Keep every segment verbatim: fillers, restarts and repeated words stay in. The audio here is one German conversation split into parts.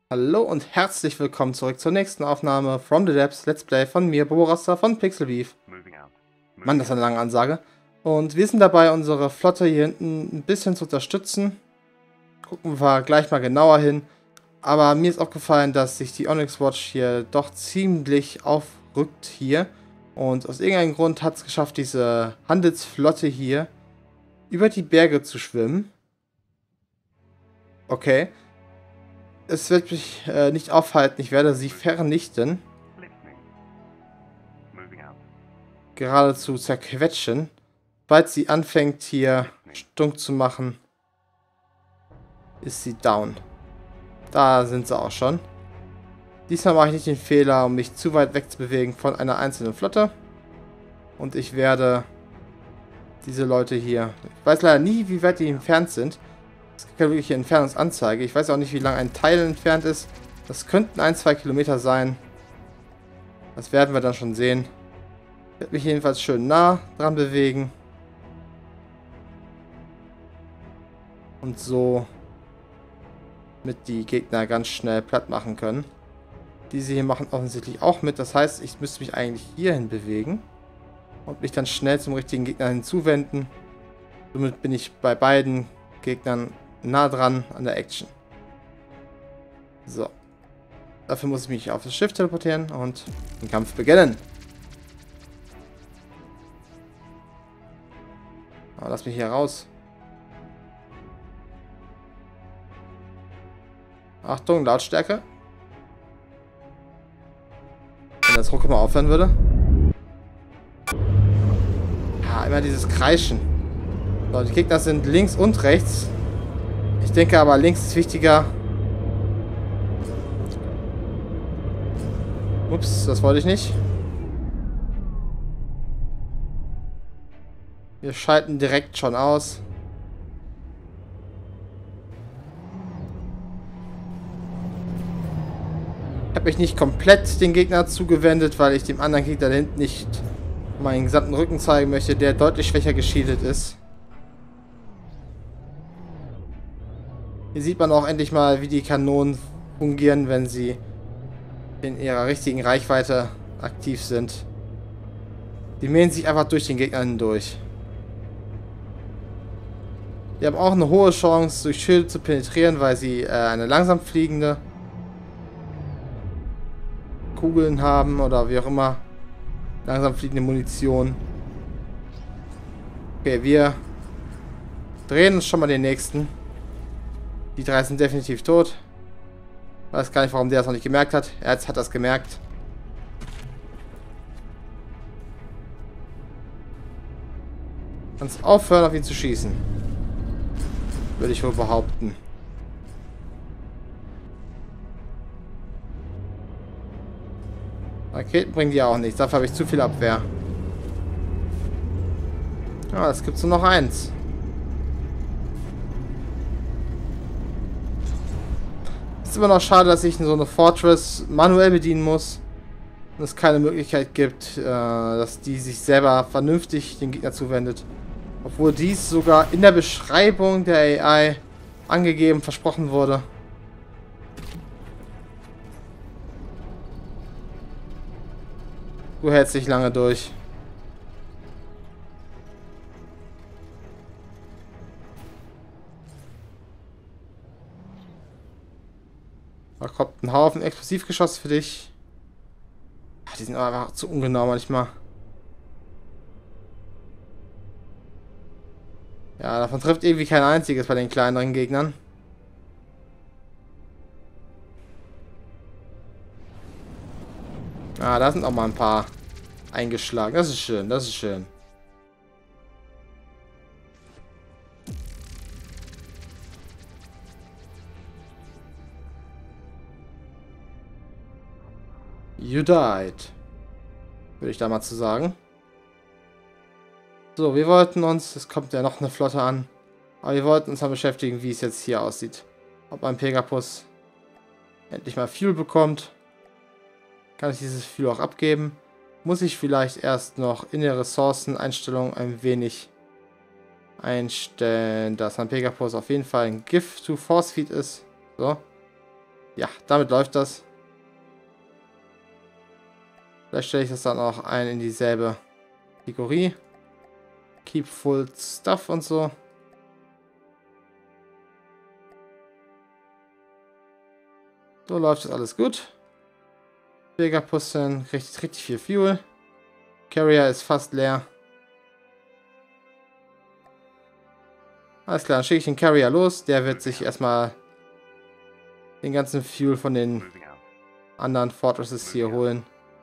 Hallo und herzlich willkommen zurück zur nächsten Aufnahme From the Depths Let's Play von mir, Boborasta von Pixelbeef. Mann, das ist eine lange Ansage. Und wir sind dabei, unsere Flotte hier hinten ein bisschen zu unterstützen. Gucken wir gleich mal genauer hin. Aber mir ist aufgefallen, dass sich die Onyx Watch hier doch ziemlich aufrückt hier. Und aus irgendeinem Grund hat es geschafft, diese Handelsflotte hier über die Berge zu schwimmen. Okay. Es wird mich äh, nicht aufhalten, ich werde sie vernichten. Geradezu zerquetschen. Sobald sie anfängt hier stunk zu machen, ist sie down. Da sind sie auch schon. Diesmal mache ich nicht den Fehler, um mich zu weit wegzubewegen von einer einzelnen Flotte. Und ich werde diese Leute hier... Ich weiß leider nie, wie weit die entfernt sind. Es gibt keine wirkliche Entfernungsanzeige. Ich weiß auch nicht, wie lang ein Teil entfernt ist. Das könnten ein, zwei Kilometer sein. Das werden wir dann schon sehen. Ich werde mich jedenfalls schön nah dran bewegen. Und so mit die Gegner ganz schnell platt machen können. Diese hier machen offensichtlich auch mit. Das heißt, ich müsste mich eigentlich hierhin bewegen. Und mich dann schnell zum richtigen Gegner hinzuwenden. Somit bin ich bei beiden Gegnern nah dran an der Action. So. Dafür muss ich mich auf das Schiff teleportieren und den Kampf beginnen. Aber lass mich hier raus. Achtung, Lautstärke. Wenn das Ruck mal aufhören würde. Ja, immer dieses Kreischen. So, die Gegner sind links und rechts. Ich denke aber, links ist wichtiger. Ups, das wollte ich nicht. Wir schalten direkt schon aus. Ich habe mich nicht komplett den Gegner zugewendet, weil ich dem anderen Gegner da hinten nicht meinen gesamten Rücken zeigen möchte, der deutlich schwächer geschieldet ist. Hier sieht man auch endlich mal, wie die Kanonen fungieren, wenn sie in ihrer richtigen Reichweite aktiv sind. Die mähen sich einfach durch den Gegner hindurch. Die haben auch eine hohe Chance, durch Schilde zu penetrieren, weil sie äh, eine langsam fliegende Kugeln haben oder wie auch immer. Langsam fliegende Munition. Okay, wir drehen uns schon mal den nächsten. Die drei sind definitiv tot. Weiß gar nicht, warum der das noch nicht gemerkt hat. Er hat das gemerkt. Kannst aufhören, auf ihn zu schießen. Würde ich wohl behaupten. Raketen bringen die auch nichts. Dafür habe ich zu viel Abwehr. Ja, es gibt nur noch eins. Ist immer noch schade, dass ich so eine Fortress manuell bedienen muss. Und es keine Möglichkeit gibt, äh, dass die sich selber vernünftig den Gegner zuwendet. Obwohl dies sogar in der Beschreibung der A I angegeben, versprochen wurde. Du hältst dich lange durch. Da kommt ein Haufen Explosivgeschoss für dich. Ach, die sind aber einfach zu ungenau manchmal. Ja, davon trifft irgendwie kein einziges bei den kleineren Gegnern. Ah, da sind auch mal ein paar eingeschlagen. Das ist schön, das ist schön. You died. Würde ich da mal zu sagen. So, wir wollten uns... Es kommt ja noch eine Flotte an. Aber wir wollten uns mal beschäftigen, wie es jetzt hier aussieht. Ob ein Pegasus endlich mal Fuel bekommt. Kann ich dieses Fuel auch abgeben? Muss ich vielleicht erst noch in der Ressourceneinstellung ein wenig einstellen, dass ein Pegasus auf jeden Fall ein Gift to Force Feed ist. So. Ja, damit läuft das. Vielleicht stelle ich das dann auch ein in dieselbe Kategorie. Keep full stuff und so. So läuft das alles gut. Pegapussen kriegt richtig viel Fuel. Carrier ist fast leer. Alles klar, dann schicke ich den Carrier los. Der wird sich erstmal den ganzen Fuel von den anderen Fortresses hier holen.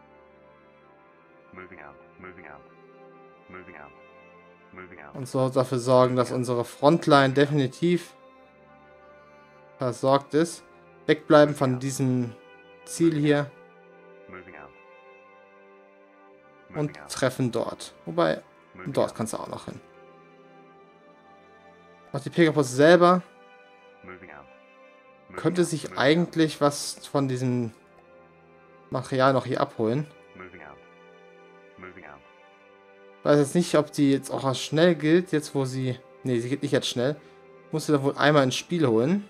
Und so dafür sorgen, dass unsere Frontline definitiv versorgt ist. Wegbleiben von diesem Ziel hier. Und treffen dort. Wobei, dort kannst du auch noch hin. Auch die Pegasus selber könnte sich eigentlich was von diesem Material noch hier abholen. Ich weiß jetzt nicht, ob die jetzt auch als schnell gilt, jetzt wo sie... Ne, sie geht nicht jetzt schnell. Musst du da wohl einmal ins Spiel holen.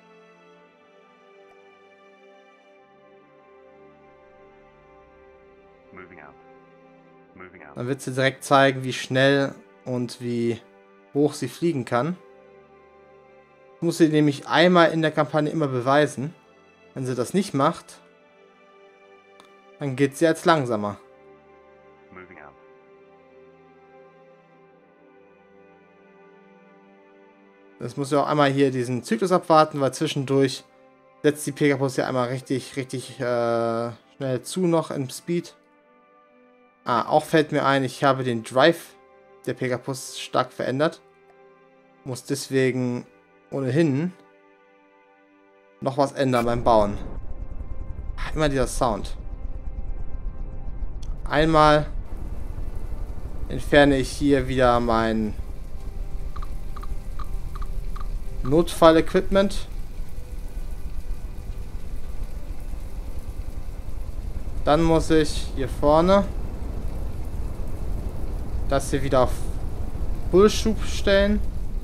Dann wird sie direkt zeigen, wie schnell und wie hoch sie fliegen kann. Muss sie nämlich einmal in der Kampagne immer beweisen. Wenn sie das nicht macht, dann geht sie als langsamer. Das muss ja auch einmal hier diesen Zyklus abwarten, weil zwischendurch setzt die Pegasus ja einmal richtig, richtig äh, schnell zu noch im Speed. Ah, auch fällt mir ein, ich habe den Drive der Pegasus stark verändert. Muss deswegen ohnehin noch was ändern beim Bauen. Ach, immer dieser Sound. Einmal entferne ich hier wieder mein Notfall-Equipment. Dann muss ich hier vorne das hier wieder auf Bullschub stellen.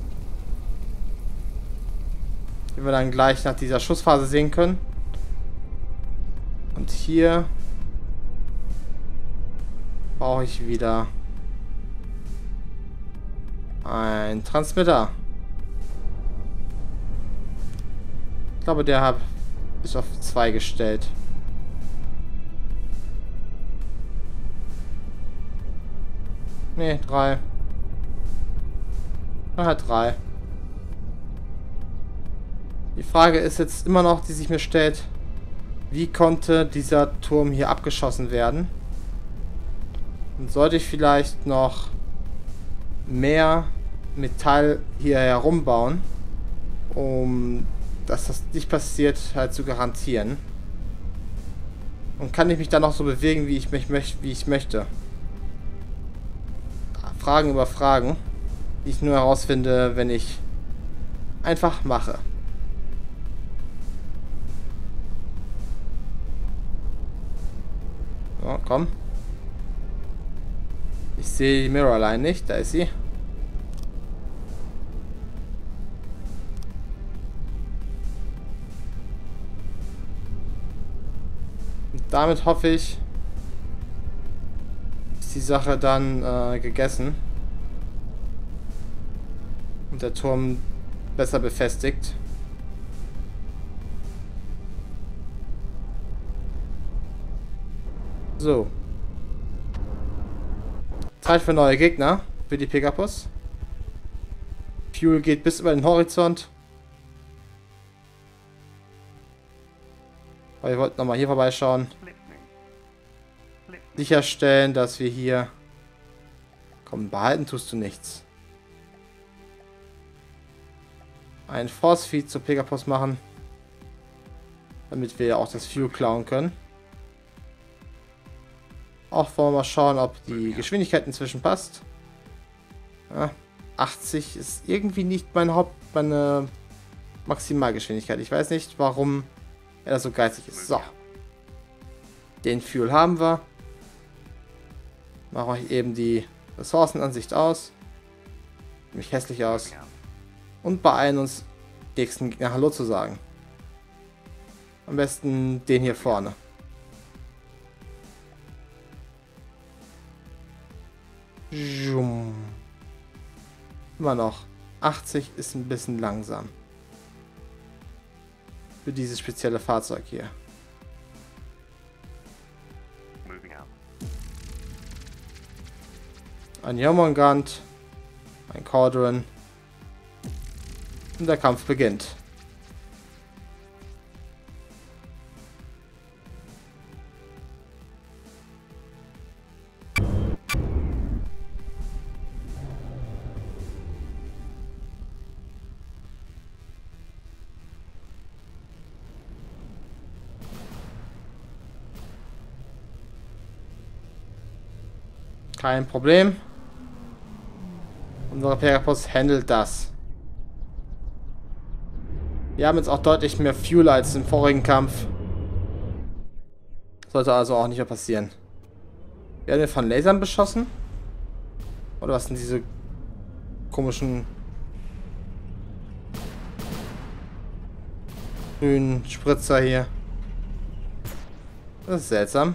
Wie wir dann gleich nach dieser Schussphase sehen können. Und hier brauche ich wieder ein Transmitter. Ich glaube, der hat ist auf zwei gestellt. Ne, drei. Er hat drei. Die Frage ist jetzt immer noch, die sich mir stellt, wie konnte dieser Turm hier abgeschossen werden? Und sollte ich vielleicht noch mehr Metall hier herumbauen, um dass das nicht passiert, halt zu garantieren? Und kann ich mich dann noch so bewegen, wie ich mich möchte, wie ich möchte? Fragen über Fragen, die ich nur herausfinde, wenn ich einfach mache. So, komm. Ich sehe die Mirrorline nicht, da ist sie. Und damit hoffe ich, ist die Sache dann äh, gegessen. Und der Turm besser befestigt. So. Zeit für neue Gegner. Für die Pegasus. Fuel geht bis über den Horizont. Aber wir wollten nochmal hier vorbeischauen. Sicherstellen, dass wir hier... Komm, behalten tust du nichts. Ein Force Feed zur Pegasus machen. Damit wir auch das Fuel klauen können. Auch wollen wir mal schauen, ob die Geschwindigkeit inzwischen passt. Ja, achtzig ist irgendwie nicht mein Haupt, meine Maximalgeschwindigkeit. Ich weiß nicht, warum er so geizig ist. So. Den Fuel haben wir. Mache ich eben die Ressourcenansicht aus. Sieht mich hässlich aus. Und beeilen uns, nächsten Gegner Hallo zu sagen. Am besten den hier vorne. Immer noch. achtzig ist ein bisschen langsam. Für dieses spezielle Fahrzeug hier. Ein Jormungand. Ein Cauldron. Und der Kampf beginnt. Kein Problem. Unser Pegasus handelt das. Wir haben jetzt auch deutlich mehr Fuel als im vorigen Kampf. Sollte also auch nicht mehr passieren. Werden wir von Lasern beschossen? Oder was sind diese komischen grünen Spritzer hier? Das ist seltsam.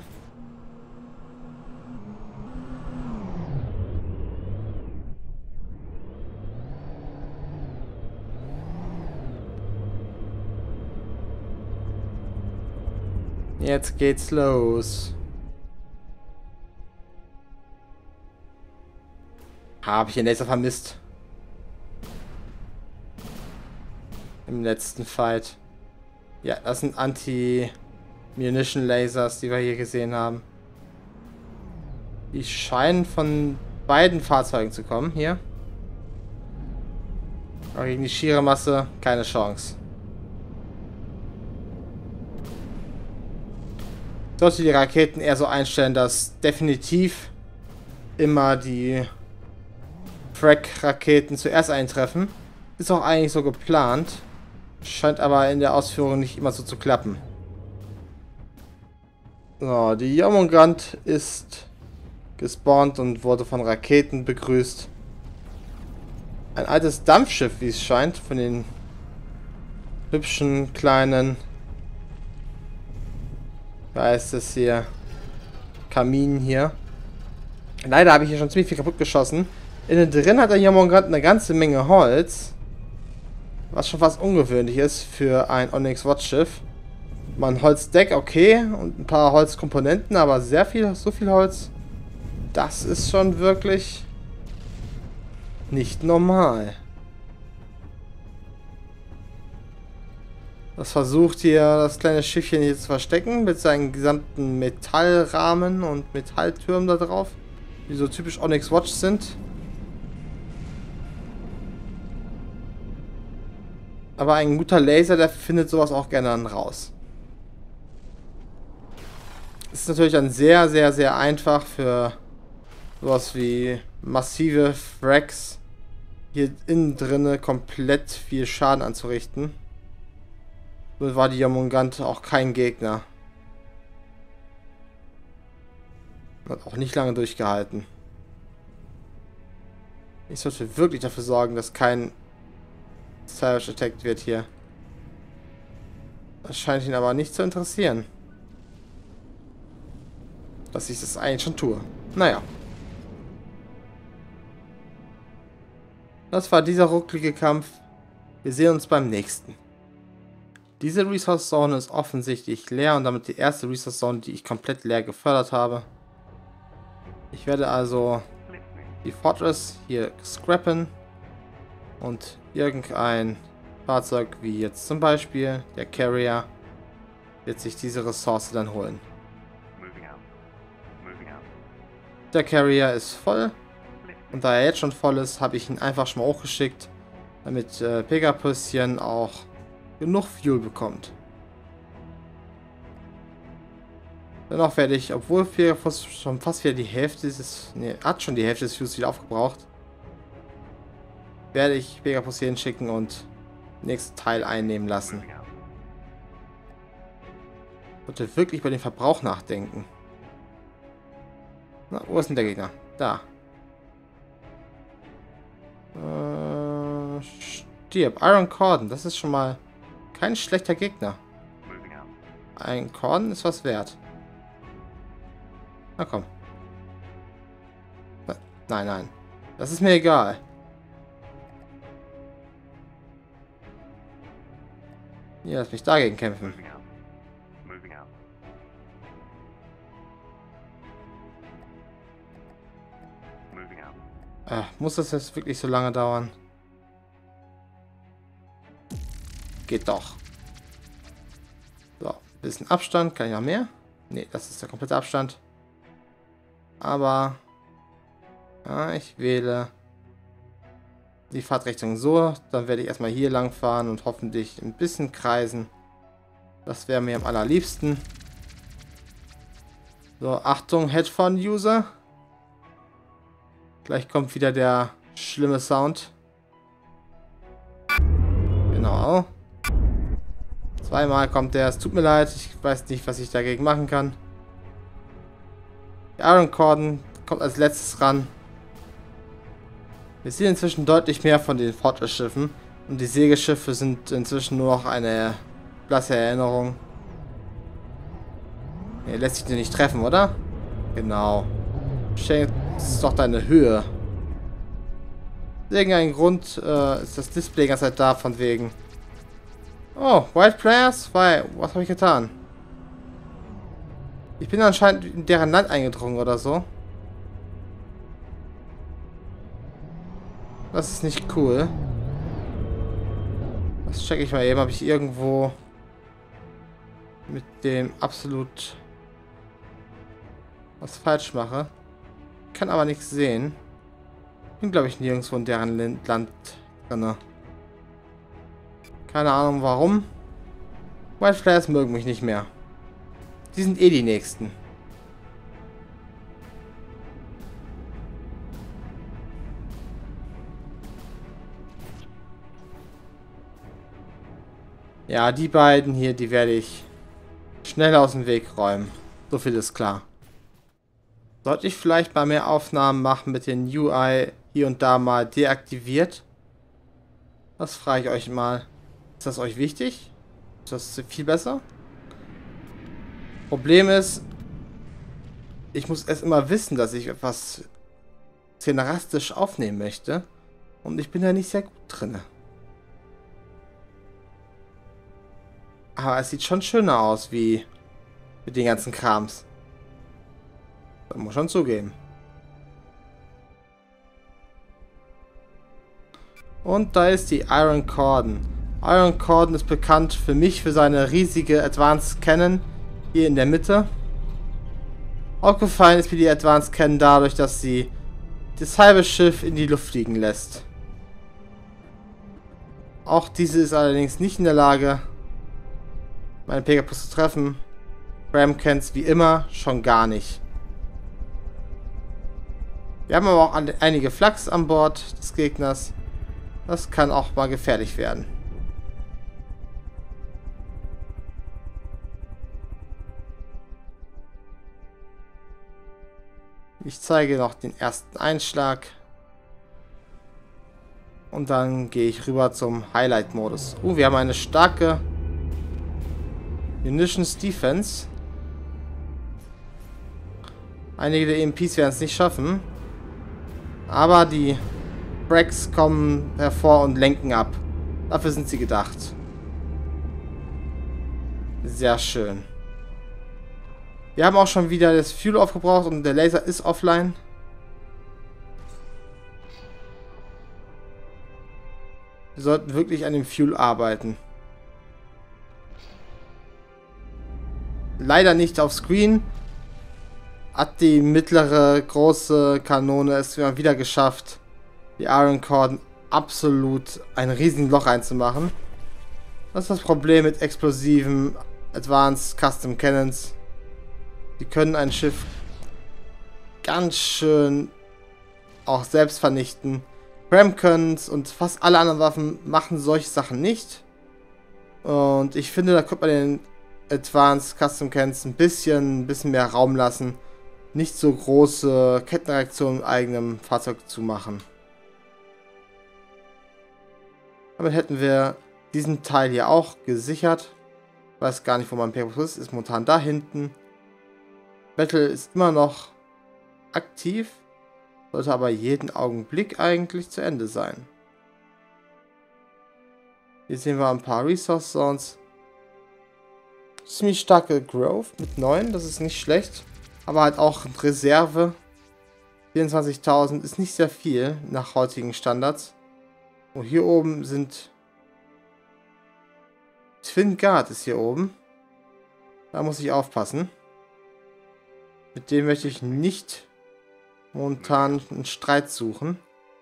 Jetzt geht's los. Habe ich den Laser vermisst. Im letzten Fight. Ja, das sind Anti-Munition-Lasers, die wir hier gesehen haben. Die scheinen von beiden Fahrzeugen zu kommen. Hier. Aber gegen die schiere Masse keine Chance. Sollte die Raketen eher so einstellen, dass definitiv immer die Frag-Raketen zuerst eintreffen. Ist auch eigentlich so geplant. Scheint aber in der Ausführung nicht immer so zu klappen. So, die Jormungand ist gespawnt und wurde von Raketen begrüßt. Ein altes Dampfschiff, wie es scheint, von den hübschen kleinen, da ist es hier, Kaminen hier. Leider habe ich hier schon ziemlich viel kaputt geschossen. Innen drin hat der Jormungand eine ganze Menge Holz. Was schon fast ungewöhnlich ist für ein Onyx Watch Schiff. Mal ein Holzdeck, okay, und ein paar Holzkomponenten, aber sehr viel, so viel Holz, das ist schon wirklich nicht normal. Das versucht hier das kleine Schiffchen hier zu verstecken mit seinen gesamten Metallrahmen und Metalltürmen da drauf, die so typisch Onyx Watch sind. Aber ein guter Laser, der findet sowas auch gerne dann raus. Es ist natürlich dann sehr, sehr, sehr einfach für sowas wie massive Frags hier innen drinne komplett viel Schaden anzurichten. So war die Jormungand auch kein Gegner. Hat auch nicht lange durchgehalten. Ich sollte wirklich dafür sorgen, dass kein Savage attacked wird hier. Das scheint ihn aber nicht zu interessieren. Dass ich das eigentlich schon tue. Naja. Das war dieser rucklige Kampf. Wir sehen uns beim nächsten. Diese Resource Zone ist offensichtlich leer und damit die erste Resource Zone, die ich komplett leer gefördert habe. Ich werde also die Fortress hier scrappen und irgendein Fahrzeug, wie jetzt zum Beispiel der Carrier, wird sich diese Ressource dann holen. Der Carrier ist voll und da er jetzt schon voll ist, habe ich ihn einfach schon mal hochgeschickt, damit äh, Pegapuschen auch genug Fuel bekommt. Dennoch werde ich, obwohl Pegapus schon fast wieder die Hälfte des, ne, hat schon die Hälfte des Fuels wieder aufgebraucht, werde ich Pegapus hier hinschicken und den nächsten Teil einnehmen lassen. Ich sollte wirklich bei dem Verbrauch nachdenken. Na, wo ist denn der Gegner? Da. Äh, stirb. Iron Cordon, das ist schon mal kein schlechter Gegner. Ein Korn ist was wert. Na komm. Nein, nein. Das ist mir egal. Ja, lass mich dagegen kämpfen. Äh, muss das jetzt wirklich so lange dauern? Geht doch. So, bisschen Abstand. Kann ich noch mehr? Ne, das ist der komplette Abstand. Aber ja, ich wähle die Fahrtrichtung so. Dann werde ich erstmal hier lang fahren und hoffentlich ein bisschen kreisen. Das wäre mir am allerliebsten. So, Achtung, Headphone-User. Gleich kommt wieder der schlimme Sound. Genau. Zweimal kommt der. Es tut mir leid. Ich weiß nicht, was ich dagegen machen kann. Der Iron Cordon kommt als letztes ran. Wir sehen inzwischen deutlich mehr von den Fortress-Schiffen. Und die Segelschiffe sind inzwischen nur noch eine blasse Erinnerung. Er lässt sich den nicht treffen, oder? Genau. Das ist doch deine Höhe. Irgendein Grund äh, ist das Display die ganze Zeit da, von wegen. Oh, White Players? Why? Was habe ich getan? Ich bin anscheinend in deren Land eingedrungen oder so. Das ist nicht cool. Das checke ich mal eben, ob ich irgendwo mit dem absolut was falsch mache. Kann aber nichts sehen. Bin, glaube ich, nirgendwo in deren Land drin. Keine Ahnung warum. White Flares mögen mich nicht mehr. Die sind eh die Nächsten. Ja, die beiden hier, die werde ich schnell aus dem Weg räumen. So viel ist klar. Sollte ich vielleicht mal mehr Aufnahmen machen mit den U I hier und da mal deaktiviert? Das frage ich euch mal. Ist das euch wichtig? Ist das viel besser? Problem ist, ich muss erst immer wissen, dass ich etwas szenaristisch aufnehmen möchte. Und ich bin da nicht sehr gut drin. Aber es sieht schon schöner aus, wie mit den ganzen Krams. Das muss schon zugeben. Und da ist die Iron Cordon. Iron Cordon ist bekannt für mich für seine riesige Advanced Cannon hier in der Mitte. Aufgefallen ist mir die Advanced Cannon dadurch, dass sie das halbe Schiff in die Luft fliegen lässt. Auch diese ist allerdings nicht in der Lage, meine Pegasus zu treffen. Ram kennt's wie immer schon gar nicht. Wir haben aber auch einige Flaks an Bord des Gegners. Das kann auch mal gefährlich werden. Ich zeige noch den ersten Einschlag. Und dann gehe ich rüber zum Highlight-Modus. Oh, wir haben eine starke Munitions Defense. Einige der E M Ps werden es nicht schaffen. Aber die Bracks kommen hervor und lenken ab. Dafür sind sie gedacht. Sehr schön. Wir haben auch schon wieder das Fuel aufgebraucht und der Laser ist offline. Wir sollten wirklich an dem Fuel arbeiten. Leider nicht auf Screen. Hat die mittlere große Kanone es wieder geschafft, die Iron Cordon absolut ein riesiges Loch reinzumachen. Das ist das Problem mit explosiven Advanced Custom Cannons. Die können ein Schiff ganz schön auch selbst vernichten. Ram können's und fast alle anderen Waffen machen solche Sachen nicht. Und ich finde, da könnte man den Advanced Custom Cannons ein bisschen, ein bisschen mehr Raum lassen. Nicht so große Kettenreaktionen im eigenen Fahrzeug zu machen. Damit hätten wir diesen Teil hier auch gesichert. Weiß gar nicht, wo mein Pegasus ist. Ist momentan da hinten. Battle ist immer noch aktiv. Sollte aber jeden Augenblick eigentlich zu Ende sein. Hier sehen wir ein paar Resource Zones. Ziemlich starke Growth mit neun. Das ist nicht schlecht. Aber halt auch Reserve. vierundzwanzigtausend ist nicht sehr viel nach heutigen Standards. Und hier oben sind... Twin Guard ist hier oben. Da muss ich aufpassen. Mit dem möchte ich nicht momentan einen Streit suchen.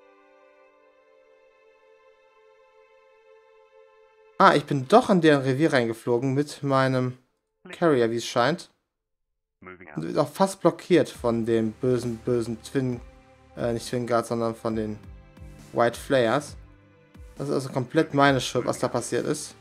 Ah, ich bin doch an deren Revier reingeflogen mit meinem Carrier, wie es scheint. Und wird auch fast blockiert von dem bösen, bösen Twin... Äh, nicht Twin Guard, sondern von den White Flares. Das ist also komplett meine Schuld, was da passiert ist.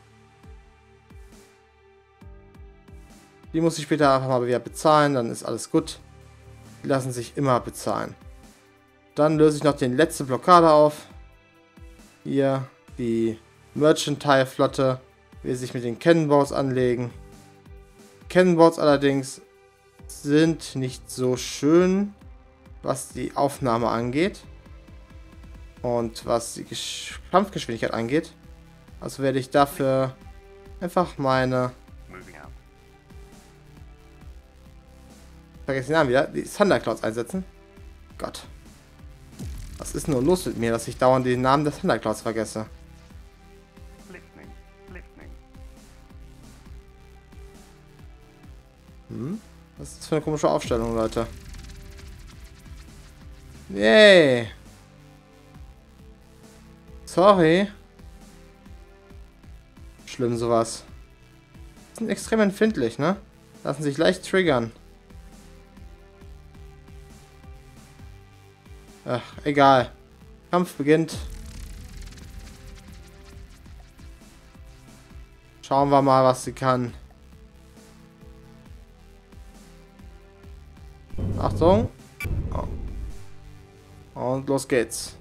Die muss ich später einfach mal wieder bezahlen, dann ist alles gut. Die lassen sich immer bezahlen. Dann löse ich noch die letzte Blockade auf. Hier die Merchantile-Flotte will sich mit den Cannonballs anlegen. Cannonballs allerdings sind nicht so schön, was die Aufnahme angeht. Und was die Gesch- Kampfgeschwindigkeit angeht. Also werde ich dafür einfach meine... Vergesst den Namen wieder. Die Thunderclouds einsetzen. Gott. Was ist nur los mit mir, dass ich dauernd den Namen des Thunderclouds vergesse? Hm? Was ist das für eine komische Aufstellung, Leute? Yay! Sorry. Schlimm sowas. Die sind extrem empfindlich, ne? Lassen sich leicht triggern. Ach, egal. Kampf beginnt. Schauen wir mal, was sie kann. Achtung. Und los geht's.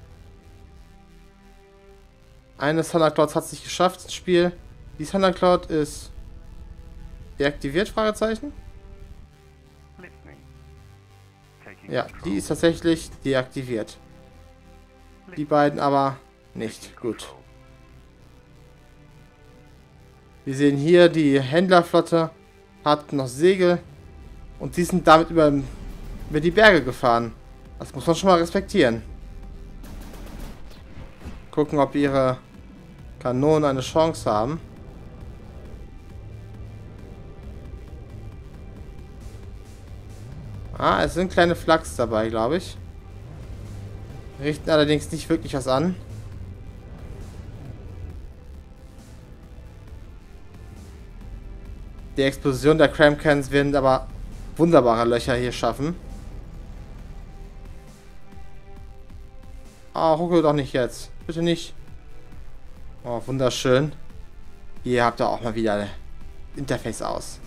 Eine Thundercloud hat es nicht geschafft, das Spiel. Die Thundercloud ist deaktiviert, Fragezeichen? Ja, die ist tatsächlich deaktiviert. Die beiden aber nicht. Gut. Wir sehen hier, die Händlerflotte hat noch Segel. Und die sind damit über, über die Berge gefahren. Das muss man schon mal respektieren. Gucken, ob ihre Kanonen eine Chance haben. Ah, es sind kleine Flaks dabei, glaube ich. Richten allerdings nicht wirklich was an. Die Explosion der Cramcans werden aber wunderbare Löcher hier schaffen. Ah, ruckel doch nicht jetzt. Bitte nicht. Oh, wunderschön. Hier habt ihr auch mal wieder ein Interface aus.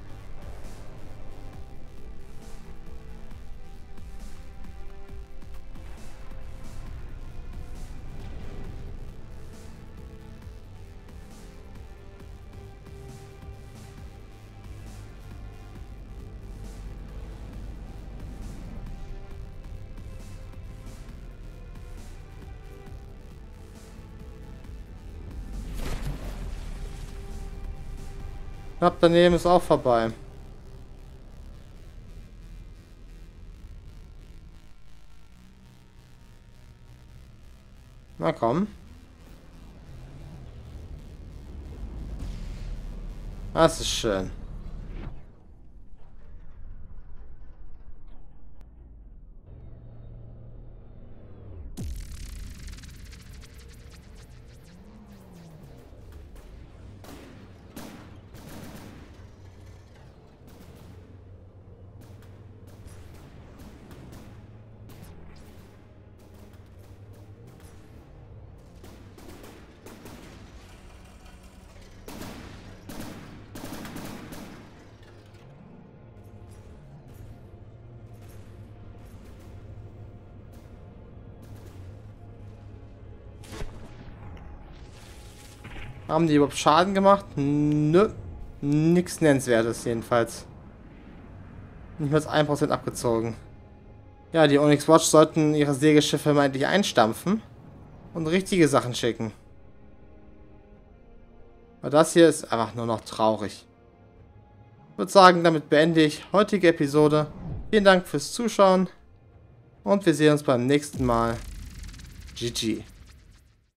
Knapp daneben ist auch vorbei. Na komm. Das ist schön. Haben die überhaupt Schaden gemacht? Nö. Nichts Nennenswertes jedenfalls. Nicht mal ein Prozent abgezogen. Ja, die Onyx Watch sollten ihre Segelschiffe mal endlich einstampfen und richtige Sachen schicken. Weil das hier ist einfach nur noch traurig. Ich würde sagen, damit beende ich heutige Episode. Vielen Dank fürs Zuschauen und wir sehen uns beim nächsten Mal. G G.